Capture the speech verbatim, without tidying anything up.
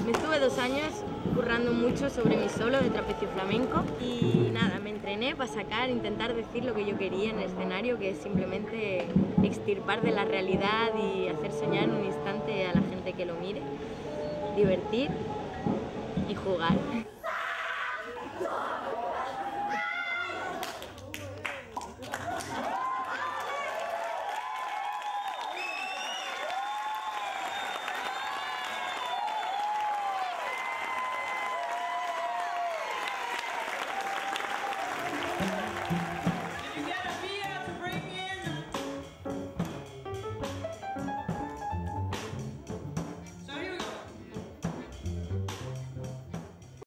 Me estuve dos años currando mucho sobre mi solo de trapecio flamenco y nada, me entrené para sacar, intentar decir lo que yo quería en el escenario, que es simplemente extirpar de la realidad y hacer soñar en un instante a la gente que lo mire, divertir y jugar.